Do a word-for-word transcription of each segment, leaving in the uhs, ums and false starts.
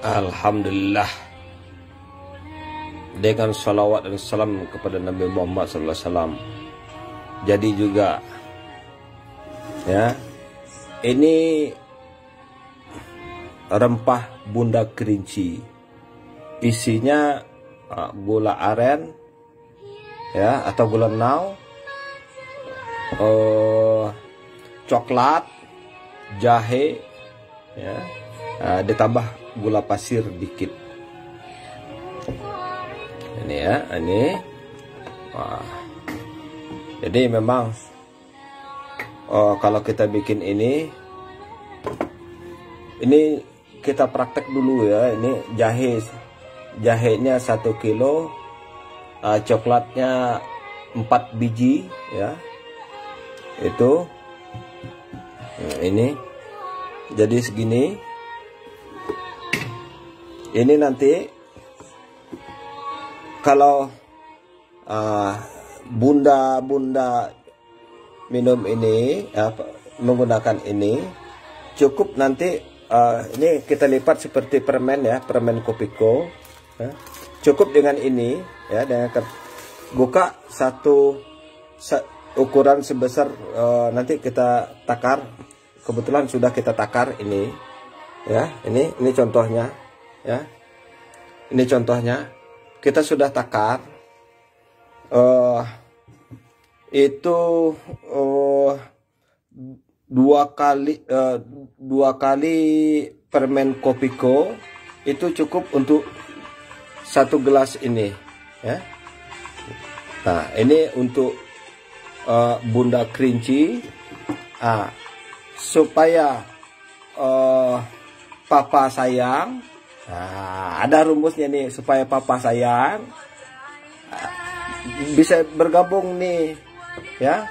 Alhamdulillah, dengan salawat dan salam kepada Nabi Muhammad sallallahu alaihi wasallam. Jadi juga ya, ini rempah bunda kerinci, isinya uh, gula aren ya, atau gula nau, uh, coklat, jahe ya, uh, ditambah gula pasir dikit. Ini ya, ini wah. Jadi memang oh, kalau kita bikin ini ini kita praktek dulu ya. Ini jahe, jahenya satu kilo, uh, coklatnya empat biji ya, itu nah, ini jadi segini. Ini nanti kalau bunda-bunda uh, minum ini uh, menggunakan ini cukup nanti uh, ini kita lipat seperti permen ya, permen Kopiko ya. Cukup dengan ini ya, dengan buka satu se ukuran sebesar uh, nanti kita takar. Kebetulan sudah kita takar ini ya, ini ini contohnya ya, ini contohnya kita sudah takar uh, itu uh, dua kali uh, dua kali permen Kopiko itu cukup untuk satu gelas ini ya. Nah ini untuk uh, bunda kerinci, ah, supaya uh, papa sayang. Nah, ada rumusnya nih, supaya papa sayang bisa bergabung nih ya,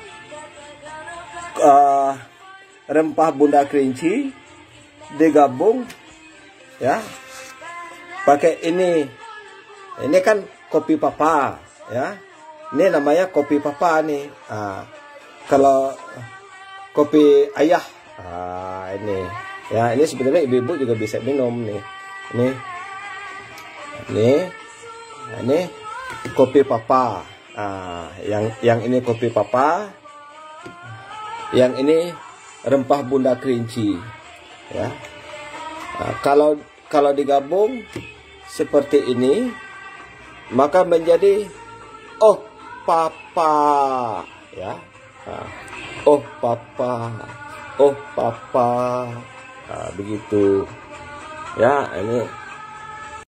uh, rempah bunda kerinci digabung ya, pakai ini. Ini kan kopi papa ya, ini namanya kopi papa nih. Nah, kalau kopi ayah, nah, ini ya, ini sebenarnya ibu-ibu juga bisa minum nih. Ini, ini, ini kopi papa. Nah, yang yang ini kopi papa, yang ini rempah bunda kerinci. Ya, nah, kalau kalau digabung seperti ini, maka menjadi oh papa, ya. Nah, oh papa, oh papa, nah, begitu. Ya, ini